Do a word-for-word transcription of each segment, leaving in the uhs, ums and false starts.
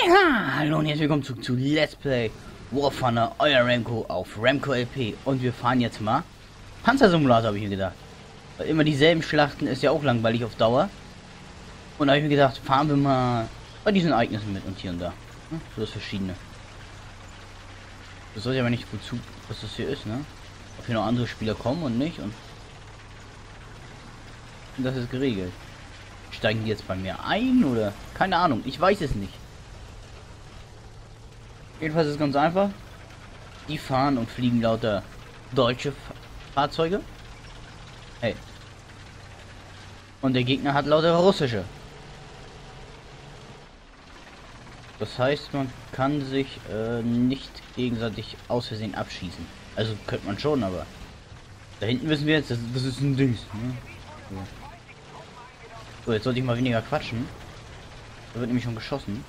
Ja, hallo und herzlich willkommen zurück zu Let's Play War Thunder, euer Remco auf Remco L P. Und wir fahren jetzt mal Panzersimulator, habe ich mir gedacht. Weil immer dieselben Schlachten ist ja auch langweilig auf Dauer. Und da habe ich mir gedacht, fahren wir mal bei diesen Ereignissen mit und hier und da. Hm, so das Verschiedene. Das soll ja aber nicht gut zu, was das hier ist, ne? Ob hier noch andere Spieler kommen und nicht und das ist geregelt. Steigen die jetzt bei mir ein oder? Keine Ahnung, ich weiß es nicht. Jedenfalls ist es ganz einfach. Die fahren und fliegen lauter deutsche Fahrzeuge. Hey. Und der Gegner hat lauter russische. Das heißt, man kann sich äh, nicht gegenseitig aus Versehen abschießen. Also könnte man schon, aber da hinten wissen wir jetzt, das, das ist ein Dings. Ne? So. So, jetzt sollte ich mal weniger quatschen. Da wird nämlich schon geschossen.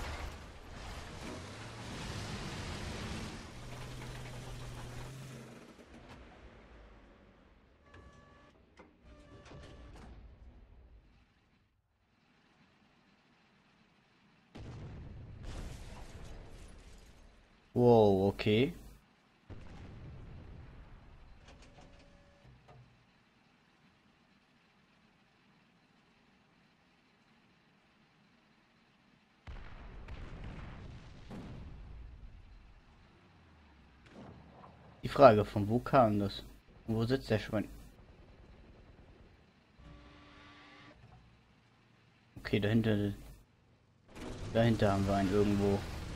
Wow, okay. Die Frage, von wo kam das? Und wo sitzt der Schwein? Okay, dahinter. Dahinter haben wir einen irgendwo.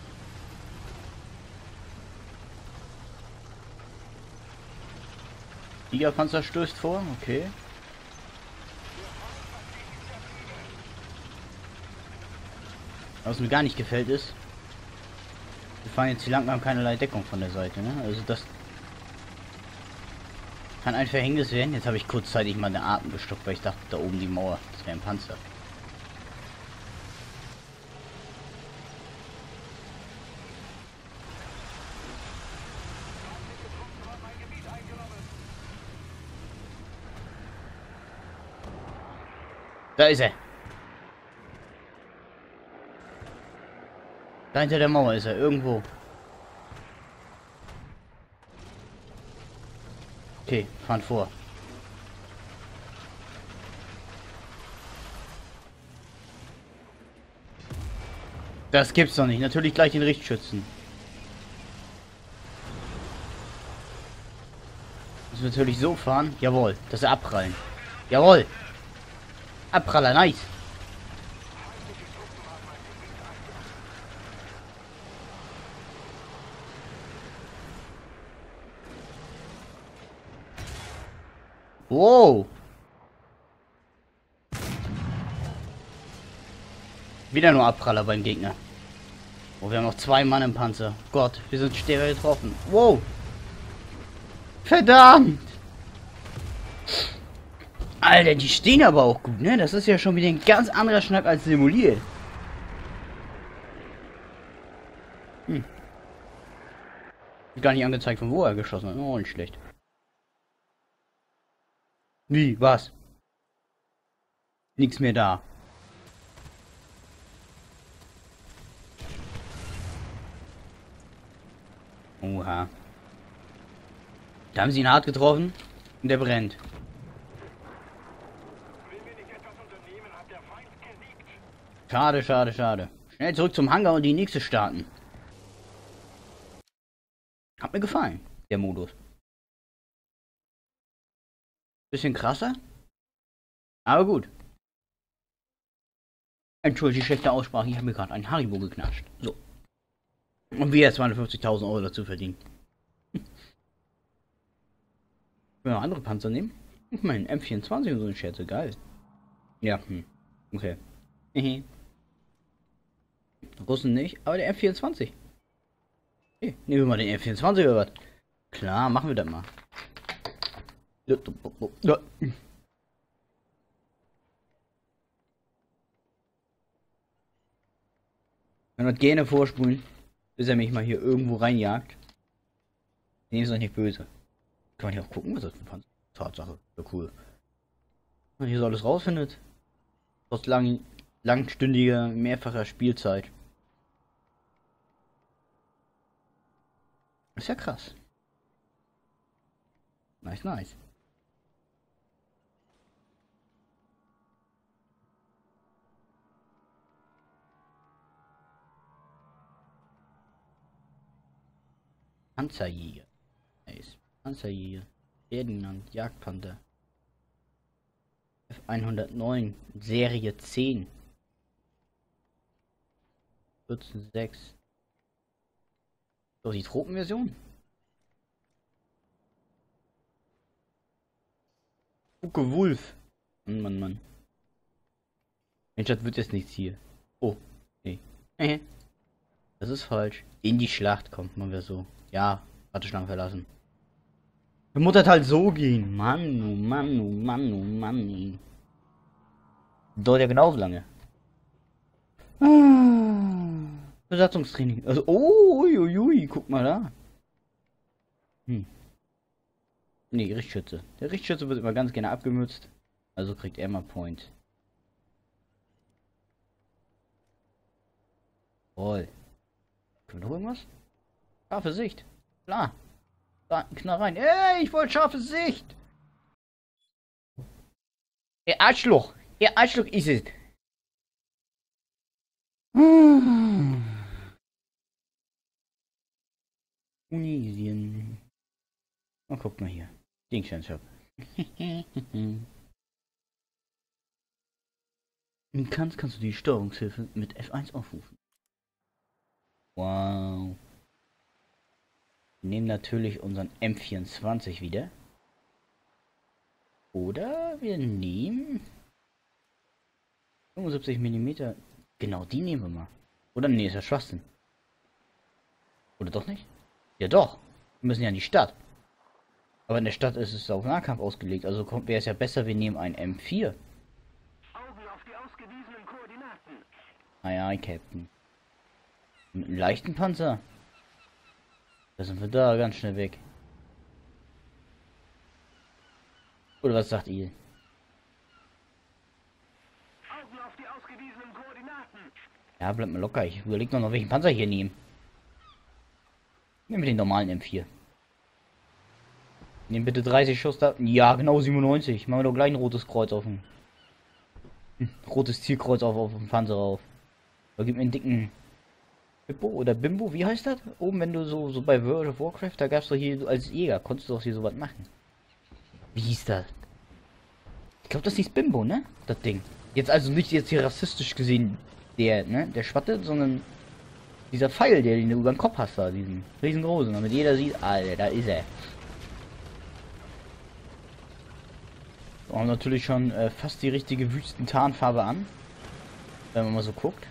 Tigerpanzer stößt vor, okay. Was mir gar nicht gefällt ist, wir fahren jetzt hier lang, haben keinerlei Deckung von der Seite, ne? Also das kann ein Verhängnis werden. Jetzt habe ich kurzzeitig mal den Atem gestockt, weil ich dachte, da oben die Mauer, das wäre ein Panzer. Da ist er. Da hinter der Mauer ist er, irgendwo. Okay, fahren vor. Das gibt's doch nicht. Natürlich gleich den Richtschützen. Müssen wir natürlich so fahren. Jawohl, dass er abprallen. Jawohl. Abpraller, nice. Wow. Wieder nur Abpraller beim Gegner. Oh, wir haben noch zwei Mann im Panzer. Gott, wir sind schwer getroffen. Wow. Verdammt. Alter, die stehen aber auch gut, ne? Das ist ja schon wieder ein ganz anderer Schnack als simuliert. Hm. Gar nicht angezeigt, von wo er geschossen hat. Oh, nicht schlecht. Wie? Was? Nichts mehr da. Oha. Da haben sie ihn hart getroffen und der brennt. Schade, schade, schade. Schnell zurück zum Hangar und die nächste starten. Hat mir gefallen, der Modus. Bisschen krasser. Aber gut. Entschuldigt die schlechte Aussprache, ich habe mir gerade einen Haribo geknascht. So. Und wir jetzt zweihundertfünfzigtausend Euro dazu verdienen. Können wir noch andere Panzer nehmen? Ich meine, M vierundzwanzig und so eine Scherze, geil. Ja, hm. Okay. Russen nicht, aber der M vierundzwanzig. Okay, nehmen wir mal den M vierundzwanzig oder was? Klar, machen wir das mal. Ja. Wenn wir gerne vorspulen, bis er mich mal hier irgendwo reinjagt. Nee, ist doch nicht böse. Kann man hier auch gucken, was das für ein Panzer ist. Tatsache, ja cool. Man hier so alles rausfindet. Trotz lang, langstündiger, mehrfacher Spielzeit. Ist ja krass. Nice, nice. Panzerjäger. Nice. Panzerjäger. Ferdinand, Jagdpanther. F hundertneun, Serie zehn. vierzehn Komma sechs. So, die Tropenversion. Uke Wolf. Mann, Mann, Mann. Mensch, das wird jetzt nichts hier. Oh, nee. Das ist falsch. In die Schlacht kommt man wieder so. Ja, Warteschlangen verlassen. Der muss das halt so gehen. Mann, oh Mann, oh Mann, oh Mann. Dauert ja genauso lange. Ah, Besatzungstraining. Also, oh, uiuiui, guck mal da. Hm. Nee, Richtschütze. Der Richtschütze wird immer ganz gerne abgemützt. Also kriegt er mal Point. Voll. Können wir noch irgendwas? Scharfe Sicht. Klar. Da, knall rein. Ey, ich wollte scharfe Sicht. Ihr Arschloch. Ihr Arschloch ist es. Hm. Tunesien. Oh, guck mal hier. Gegenstandshop. Wie kannst, kannst du die Steuerungshilfe mit F eins aufrufen. Wow. Wir nehmen natürlich unseren M vierundzwanzig wieder. Oder wir nehmen fünfundsiebzig Millimeter. Genau, die nehmen wir mal. Oder nee, ist ja Schwachsinn. Oder doch nicht? Ja doch. Wir müssen ja in die Stadt. Aber in der Stadt ist es auf Nahkampf ausgelegt. Also wäre es ja besser, wir nehmen ein M vier. Augen auf die ausgewiesenen Koordinaten. Aye, aye, Captain. Mit einem leichten Panzer. Da sind wir da ganz schnell weg. Oder was sagt ihr? Augen auf die ausgewiesenen Koordinaten. Ja, bleibt mal locker. Ich überlege noch, welchen Panzer ich hier nehmen. Nehmen wir den normalen M vier. Nehmen bitte dreißig Schuss da. Ja, genau siebenundneunzig. Machen wir doch gleich ein rotes Kreuz auf dem. Hm, rotes Zielkreuz auf, auf dem Panzer rauf. Da gibt mir einen dicken Bimbo oder Bimbo, wie heißt das? Oben, wenn du so, so bei World of Warcraft, da gab's doch hier als Jäger, konntest du doch hier sowas machen. Wie hieß das? Ich glaube, das hieß Bimbo, ne? Das Ding. Jetzt also nicht jetzt hier rassistisch gesehen, der, ne? Der Schwatte, sondern dieser Pfeil, der den du über den Kopf hast da, diesen riesengroßen, damit jeder sieht, Alter, da ist er. Wir haben natürlich schon äh, fast die richtige Wüstentarnfarbe an. Wenn man mal so guckt.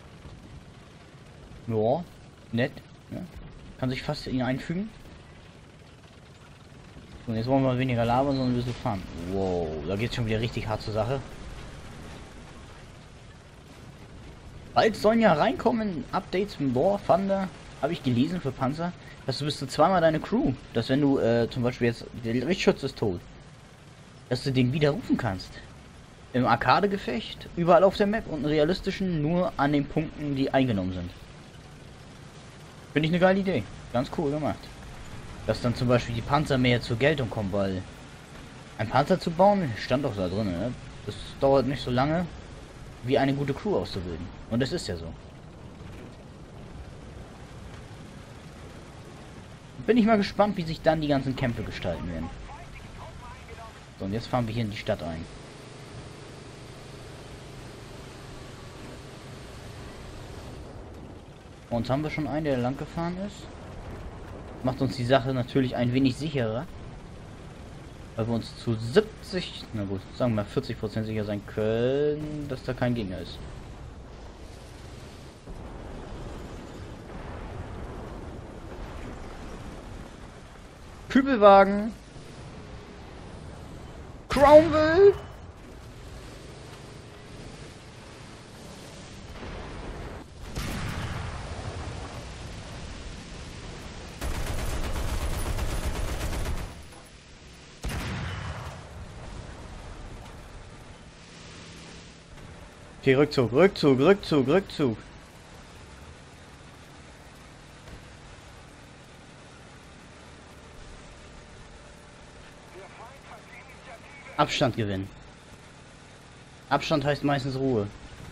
Ja, nett. Ne? Kann sich fast in ihn einfügen. Und jetzt wollen wir weniger labern, sondern ein bisschen fahren. Wow, da geht es schon wieder richtig hart zur Sache. Bald sollen ja reinkommen Updates mit War, Thunder, habe ich gelesen für Panzer, dass du bis zu zweimal deine Crew, dass wenn du äh, zum Beispiel jetzt, der Richtschutz ist tot, dass du den widerrufen kannst. Im Arcade-Gefecht, überall auf der Map und einen realistischen nur an den Punkten, die eingenommen sind. Finde ich eine geile Idee. Ganz cool gemacht. Dass dann zum Beispiel die Panzer mehr zur Geltung kommen, weil ein Panzer zu bauen, stand doch da drin, ne? Das dauert nicht so lange, wie eine gute Crew auszubilden. Und das ist ja so. Bin ich mal gespannt, wie sich dann die ganzen Kämpfe gestalten werden. So, und jetzt fahren wir hier in die Stadt ein. Und haben wir schon einen, der lang gefahren ist. Macht uns die Sache natürlich ein wenig sicherer. Weil wir uns zu siebzig, na gut, sagen wir mal vierzig Prozent sicher sein können, dass da kein Gegner ist. Kübelwagen. Cromwell. Okay, Rückzug, Rückzug, Rückzug, Rückzug. Abstand gewinnen. Abstand heißt meistens Ruhe.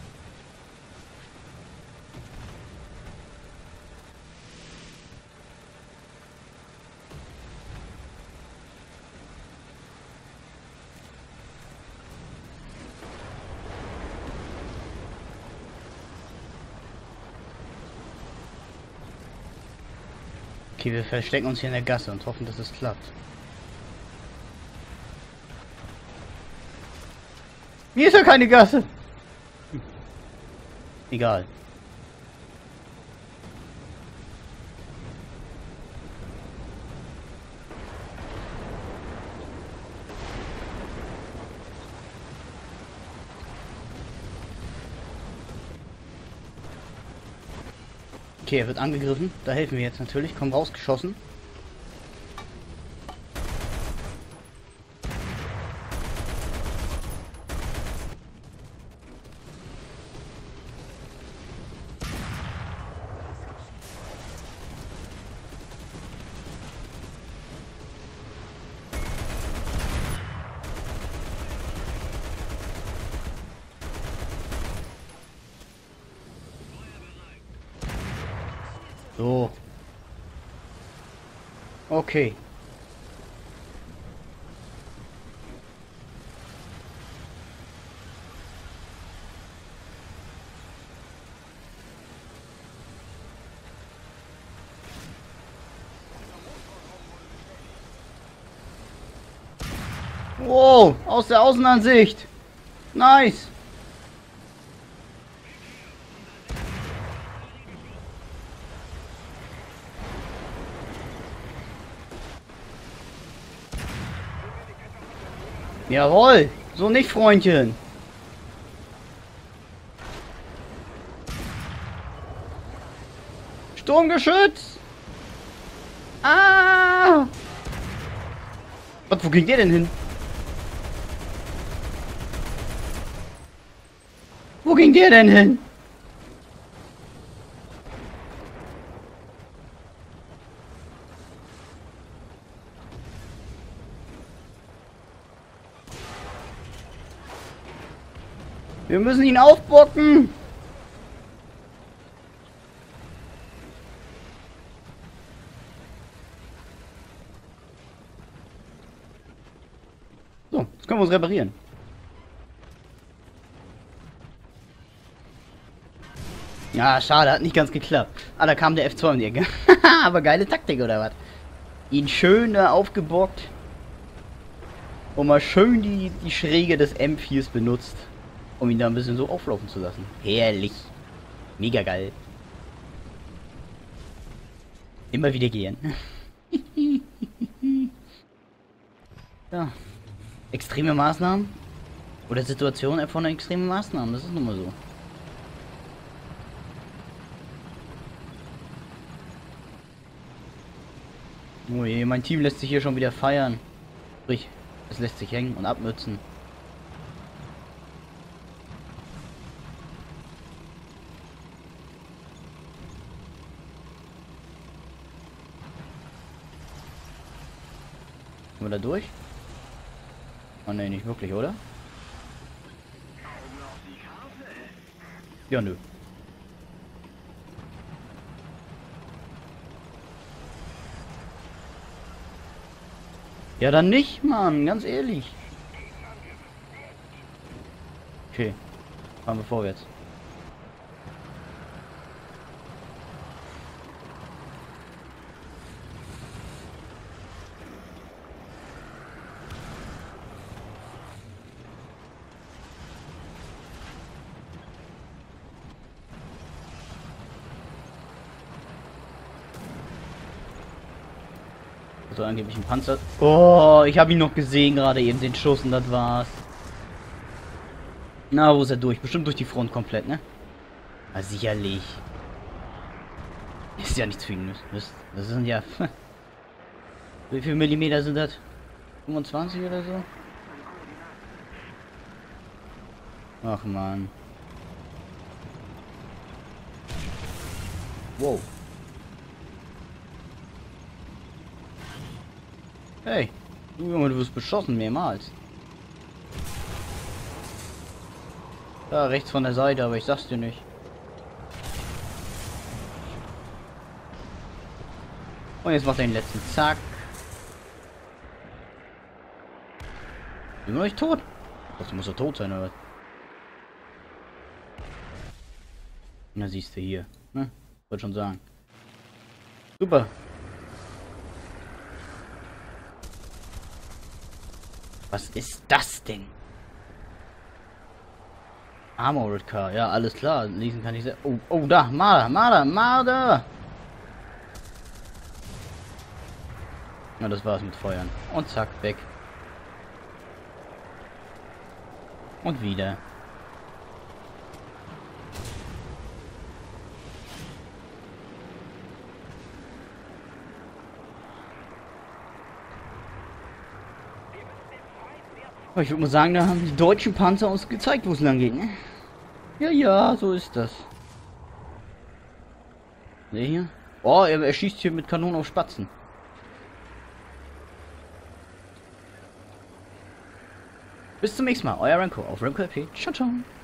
Okay, wir verstecken uns hier in der Gasse und hoffen, dass es klappt. Hier ist ja keine Gasse. Hm. Egal. Okay, er wird angegriffen. Da helfen wir jetzt natürlich. Komm rausgeschossen. So. Okay. Wow, aus der Außenansicht. Nice. Jawohl, so nicht, Freundchen. Sturmgeschütz. Ah. Was, wo ging der denn hin? Wo ging der denn hin? Wir müssen ihn aufbocken. So, jetzt können wir uns reparieren. Ja, schade, hat nicht ganz geklappt. Ah, da kam der F zwei um die Ecke. Aber geile Taktik, oder was? Ihn schön da aufgebockt. Und mal schön die, die Schräge des M viers benutzt. Um ihn da ein bisschen so auflaufen zu lassen. Herrlich. Mega geil. Immer wieder gehen. Ja. Extreme Maßnahmen. Oder Situationen erfordern extreme Maßnahmen. Das ist nun mal so. Oh je, mein Team lässt sich hier schon wieder feiern. Sprich, es lässt sich hängen und abmützen. Kommen wir da durch? Oh ne, nicht wirklich, oder? Ja, nö. Ja, dann nicht, Mann, ganz ehrlich. Okay, fahren wir vorwärts. So, angeblich ein Panzer. Oh, ich habe ihn noch gesehen gerade eben, den Schuss, und das war's. Na, wo ist er durch? Bestimmt durch die Front komplett, ne? Na, sicherlich. Ist ja nichts für ihn. Das, das sind ja... Wie viel Millimeter sind das? fünfundzwanzig oder so? Ach man. Wow. Hey, du Junge, du wirst beschossen mehrmals. Da rechts von der Seite, aber ich sag's dir nicht. Und jetzt macht er den letzten Zack. Sind wir noch nicht tot? Das muss er tot sein, oder? Na siehst du hier. Ne? Wollte schon sagen. Super. Was ist das denn? Armored Car, ja, alles klar. Lesen kann ich sehr. Oh, oh, da, Marder, Marder, Marder! Na, das war's mit Feuern. Und zack, weg. Und wieder. Aber ich würde mal sagen, da haben die deutschen Panzer uns gezeigt, wo es lang geht, ne? Ja, ja, so ist das. Ne, hier? Oh, er, er schießt hier mit Kanonen auf Spatzen. Bis zum nächsten Mal, euer Remco auf Remco L P. Ciao, ciao.